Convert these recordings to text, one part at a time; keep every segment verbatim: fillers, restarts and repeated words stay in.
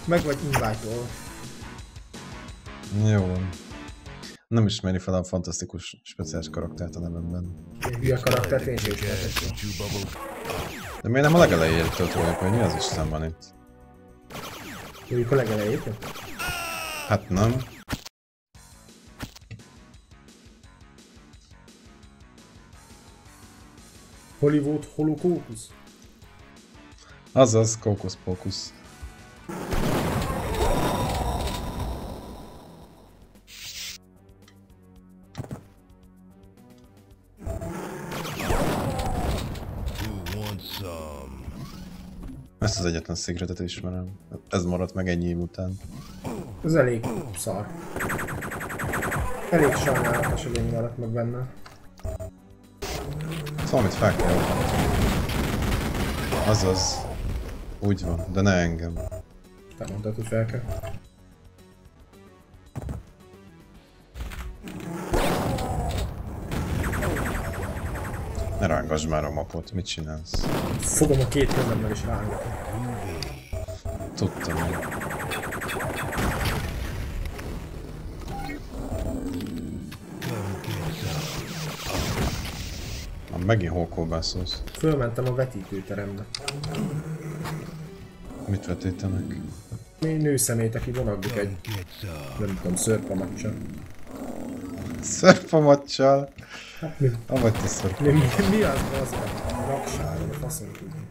Meg vagy invite-ol. Jó van. Nem ismeri fel a fantasztikus speciális karaktert a nevemben. Én hülye karaktert én sem ismertettem. De miért nem a legelejétől tudjuk, hogy mi az Isten van itt? Mondjuk a legelejétől? Hát nem. Hollywood Holokókusz? Azaz, kókusz-pókusz. Ezt az egyetlen szigretet ismerem. Ez maradt meg ennyi év után. Ez elég szar. Elég sajnálatos, hogy ennyi maradt meg benne. Valamit fel kell. Azaz. Úgy van, de ne engem. Te mondtad, hogy fel kell. Ne rángasd már a mapot, mit csinálsz? Fogom a két kezemmel is rángatni. Tudtam. Ha megint hókóban szólsz. Fölmentem a vetítőterembe. Mit vetítenek? Mi nőszemét, aki vonaglik egy, nem tudom, szörpamacsal. Szörpamacsal? Hát mi? Avagy te szörp. Mi, mi, mi az az a rakságon, a faszon tudni.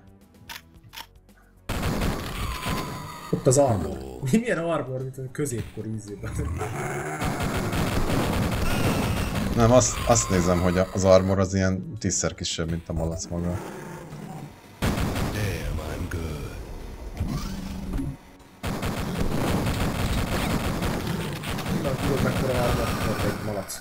Ott az armor. Mi milyen armor, mint a középkori ízében. Nem, azt, azt nézem, hogy az armor az ilyen tízszer kisebb, mint a malac maga. Nem tudod mekkora armor, mint egy malac.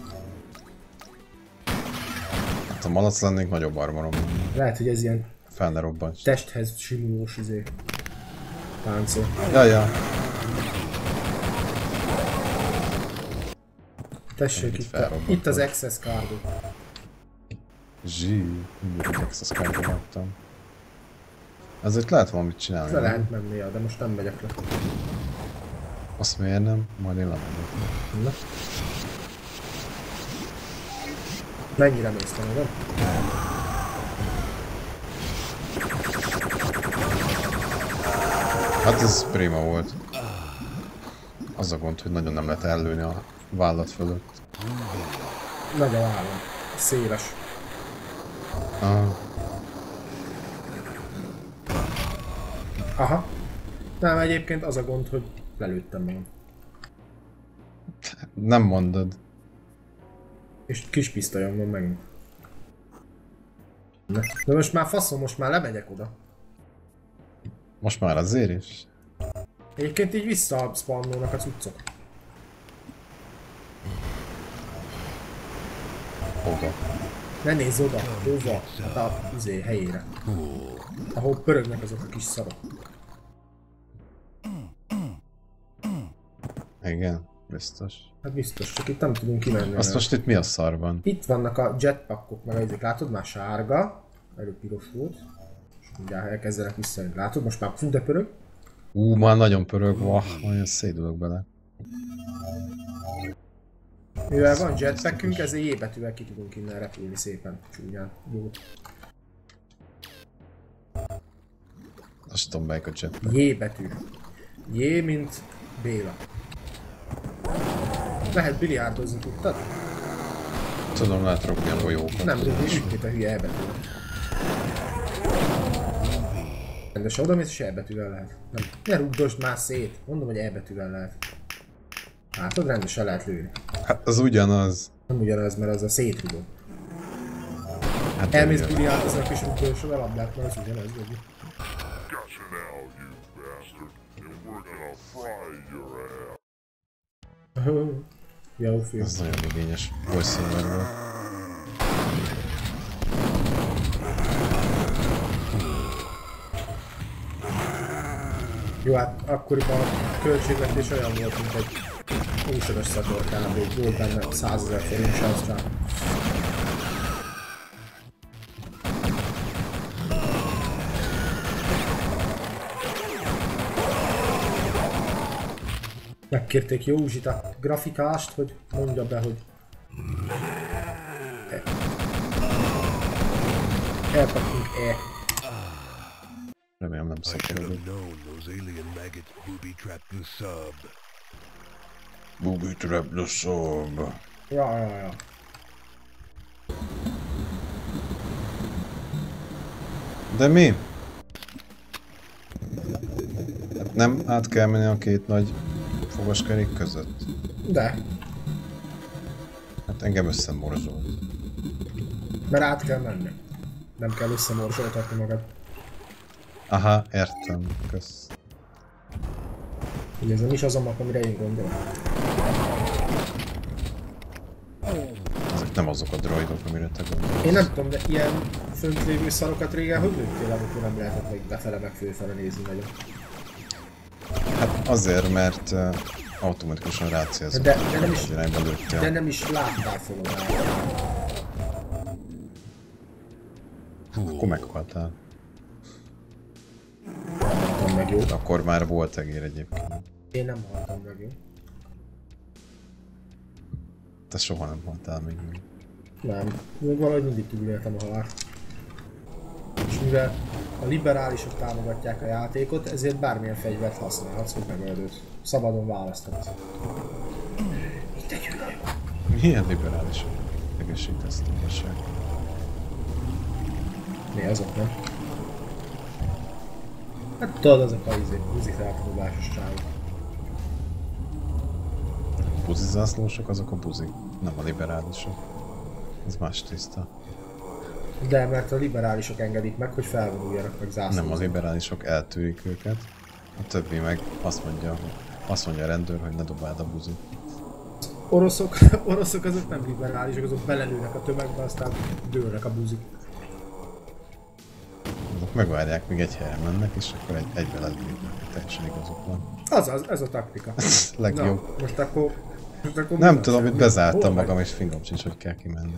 Hát a malac lennék, nagyobb armorom. Lehet, hogy ez ilyen fel ne robban. testhez simulós izé. Páncél. Ja, ja. Tessék, itt, a, itt az access cardot. Zsí, mindig az access cardot láttam. Ezért lehet valamit csinálni. Le lehet menni, ja, de most nem megyek le. Azt miért nem? Majd én lemegyek. Na. Mennyire mész te magad? Hát ez prima volt. Az a gond, hogy nagyon nem lehet ellőni a vállat fölött. Nagy a vállam. Széles. Aha. Aha. Nem, egyébként az a gond, hogy lelőttem magam. Nem mondod. És kis pisztolyom van megint. Na. De most már faszom, most már lemegyek oda. Most már azért is? Egyébként így vissza-spawnolnak a cuccok. Oda. Ne nézz oda, hova? Hát a izé helyére. Ahol pörögnek azok a kis szarok. Igen, biztos. Hát biztos, csak itt nem tudunk kimenni. Azt most itt mi a szarban? Itt vannak a jetpackok, meg ezek látod, már sárga. Előbb piros volt. És mindjárt elkezdenek visszajönni. Látod, most már fú, de pörög. Ú, már nagyon pörög, vah, nagyon szédülök bele. Mivel van jetpackünk, ezért J betűvel ki tudunk innen repülni szépen, csúnyán. Jó. Azt tudom, melyik a jetpack. J betű. J, mint Béla. Lehet biliárdozni, tudtad? Tudom, lehet rúgni a golyókat. Nem rúgni, úgy, mint a hülye E betűvel. Rendesen oda mész, és E betűvel lehet. Nem. Ne rúgdosd már szét. Mondom, hogy E betűvel lehet. Látod, rendesen lehet lőni. Hát az ugyanaz. Nem ugyanaz, mert az a szétrugó. Hát Elmész biliárdoznak és rúgdosod a labdát, mert az ugyanaz, vagy? Jó film. Ez nagyon igényes voice-over volt. Jó, hát akkoriban a költségvetés olyan volt, mint egy újságos szatorkában, hogy volt benne százezer forint sász rá. Megkérték Józsit a grafikást, hogy mondja be, hogy... E. Elkaptunk E. Remélem nem szakérlek. Booby trap the sub. Ja, ja, ja. De mi? Hát nem át kell menni a két nagy fogaskerék között? De. Hát engem összemorzsolt. Mert át kell menni. Nem kell összemorzsoltatni magad. Aha, értem. Kösz. Ugye ez nem is az a map, amire én gondolom. Ezek nem azok a droidok, amire te gondolsz. Én nem tudom, de ilyen fönt lévő szarokat régen hogy lőttél, amikor nem lehetett még befele meg fölfele nézni nagyon? Hát azért, mert uh, automatikusan rácélzott. De, de, nem is, de nem is láttál fel oda. Akkor meghaltál. Haltam meg, jó? Akkor már volt egér egyébként. Én nem haltam meg, jó? Te soha nem haltál még még. Nem. Még valahogy mindig túléltem a halált. És mivel a liberálisok támogatják a játékot, ezért bármilyen fegyvert használhatsz, hogy megöldöd. Szabadon választhatsz. Itt egy hülye. Milyen liberálisok? Egészségtesztőség. Mi azok, nem? Hát tudod, azok a izé, buzifelfogásos csávok. Buzizászlósok azok a buzik, nem a liberálisok. Ez más tiszta. De mert a liberálisok engedik meg, hogy felvonuljanak meg zászlózni. Nem, a liberálisok eltűrik őket. A többi meg azt mondja, azt mondja a rendőr, hogy ne dobáld a buzit. Oroszok, oroszok azok nem liberálisok, azok belelőnek a tömegbe, aztán dőlnek a buzik. Azok megvárják, míg egy helyen mennek, és akkor egy, egyben lelépnek. Teljesen igazuk van. Azaz, ez a taktika. Legjobb. Na, most akkor... Most akkor Nem tudom, hogy bezártam Hol magam, vagy? és fingom sincs, hogy kell kimenni.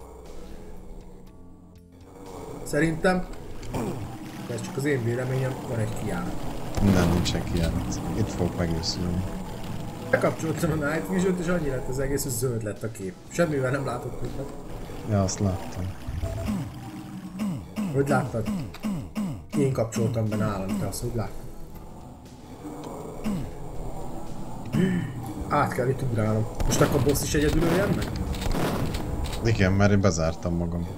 Szerintem... De ez csak az én véleményem, van egy kijárat. Nem, nincsen kijárat. Itt fogok megőszülni. Bekapcsoltam a Night Vision-t, és annyi lett az egész, hogy zöld lett a kép. Semmivel nem látott többet. Ja, azt láttam. Hogy láttad? Én kapcsoltam be nálam, te azt hogy láttad? Át kell itt ugrálnom. Most akkor boss is egyedül öljen meg? Igen, mert én bezártam magam.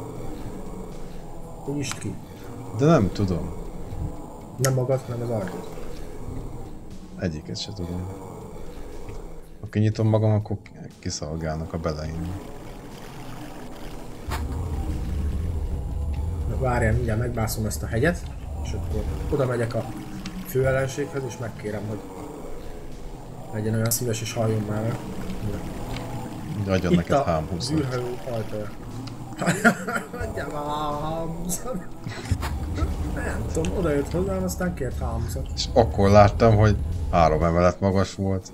Nyisd ki. De nem tudom. Nem magad, hanem az ajtót. Egyiket se tudom. Ha kinyitom magam, akkor kiszolgálnak a beleim. Na várjál, mindjárt megbászom ezt a hegyet, és akkor oda megyek a főellenséghez, és megkérem, hogy legyen olyan szíves és halljon már meg. De adjon neked hám Itt húszat. a zűrhajó ajtaja. Adjál már hámszat. Nem tudom, oda jött hozzám, aztán kért hámszat. És akkor láttam, hogy három emelet magas volt.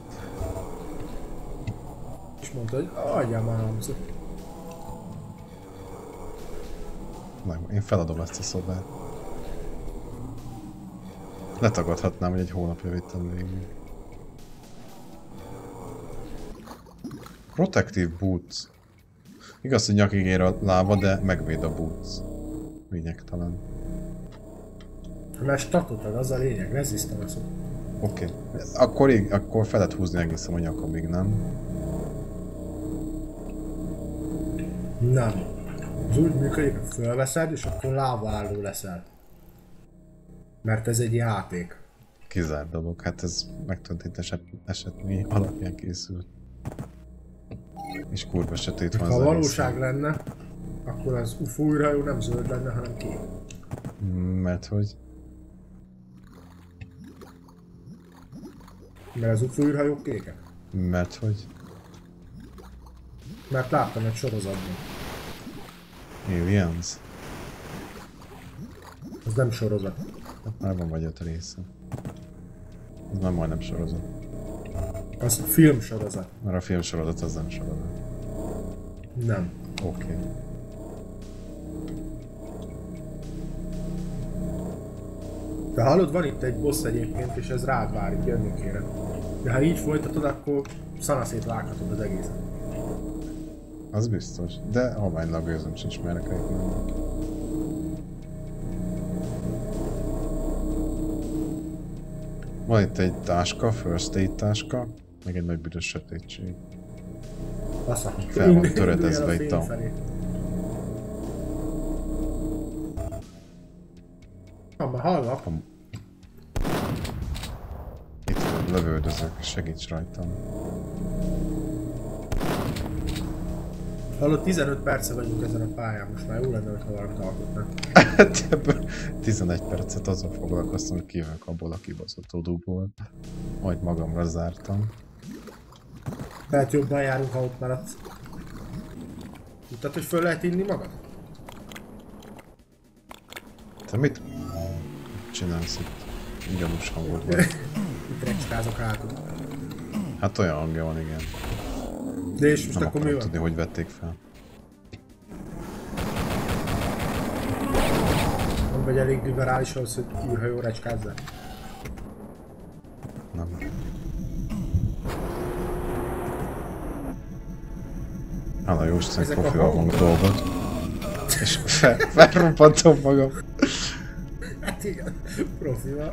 És mondta, hogy adjál már hámszat. Nem, én feladom ezt a szobát. Letagadhatnám, hogy egy hónapja vittem végig. Protective Boots. Igaz, hogy nyakig ér a lába, de megvéd a boots. Lényegtelen. Mert statot ad, az a lényeg, resistance. Oké. Okay. Akkor, ég, akkor fel lehet húzni egészen a nyakamig, nem? Nem. Az úgy működik, hogy fölveszed, és akkor lávaálló leszel. Mert ez egy játék. Kizárt dolog. Hát ez megtörtént eset, esetmény alapján készült. És kurva sötét van Ha az valóság egész. lenne, akkor az u f o űrhajó nem zöld lenne, hanem kék. Mert hogy? Mert az u f o űrhajók kékek. Mert hogy? Mert láttam egy sorozatban. Aliens? Ez nem sorozat. Hát már van vagy öt része. Ez már majdnem sorozat. Az film sorozat. Mert a film sorozat az nem sorozat. Nem. Oké. Okay. De hallod, van itt egy boss egyébként, és ez rád vár, itt jönni kéne. De ha így folytatod, akkor szanaszét vághatod az egészet. Az biztos. De halványlag gőzöm sincs, merre kell itt menni. Van itt egy táska, first aid táska, meg egy nagy büdös sötétség. Bassza, Fel van töredezve itt a... Ha, már hallak. Itt lövöldözök, segíts rajtam. Hallott, tizenöt perce vagyunk ezen a pályán, most már jó lenne, hogyha valamit alkotnak. Hát ebből tizenegy percet azzal foglalkoztam, hogy kijövök abból a kibaszott odúból. Majd magamra zártam. Tehát jobban járunk, ha ott maradsz. Tudtad, hogy föl lehet inni magad? Te mit csinálsz itt? Gyanús hangod van. Itt recskázok hátul. Hát olyan hangja van, igen. De és most Nem akkor mi akarom van? tudni, hogy vették fel. Nem vagy elég liberális ahhoz, hogy űrhajó recskázzál? Nem. Hála jó Isten, Ezek a profival hangok. van dolgot. És fel, felrobbantom magam. Hát igen, profival.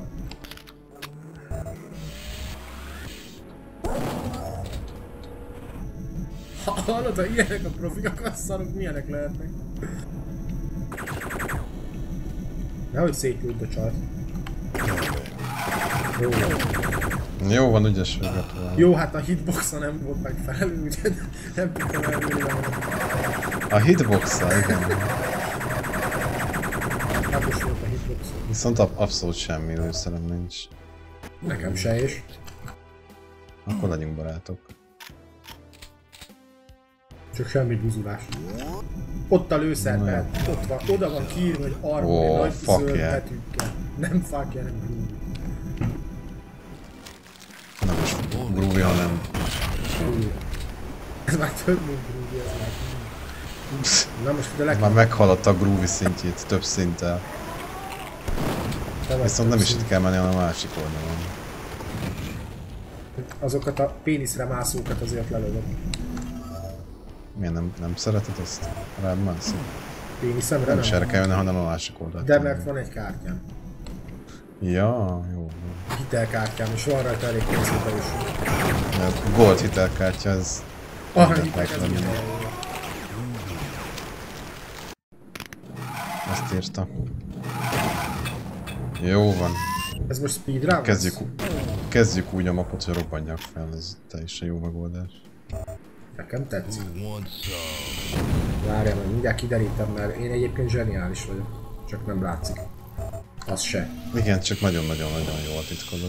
Hallod, ha ilyenek a profik, akkor szarok milyenek lehetnek? Nehogy szétlőd a csajt. Jó, Jó van, ügyes vagy. jó, hát a hitboxa nem volt megfelelő, úgyhogy nem tudtam elmondani. A hitbox-a, igen. Nem is volt a hitboxa. Viszont ab abszolút semmi lőszerem nincs. Nekem se is. Akkor legyünk barátok. Csak semmi buzulás. Ott a lőszerben, ott van, oda van kiírva, hogy armor, Oh, nagy fuck zöld yeah. betűkkel. Nem fuck yeah, nem groovy. Nem is groovy, hanem... Groovy. Ez már több, mint groovy, ez már. Na most ide Már legyen. meghaladta a groovy szintjét több szinttel. Viszont nem is itt kell menni, hanem a másik oldalon. Azokat a péniszre mászókat azért lelövöm. Miért nem, nem szereted ezt? Rád mászik. Péniszemre Nem nem? is erre kell jönni, hanem a másik oldalt. De mert van egy kártyám. Ja, jó. jó. Hitelkártyám, és van rajta elég pénzbe is. De a gold hitelkártya, ez... Ah, mindent hitek, ez lehet venni. minden. Ezt írta. Jó van. Ez most speedrun? Kezdjük, kezdjük úgy a mapot, hogy robbanjak fel, ez teljesen jó megoldás. Nekem tetszik. Várjál, majd mindjárt kiderítem, mert én egyébként zseniális vagyok. Csak nem látszik. Az se. Igen, csak nagyon-nagyon-nagyon jól titkolod.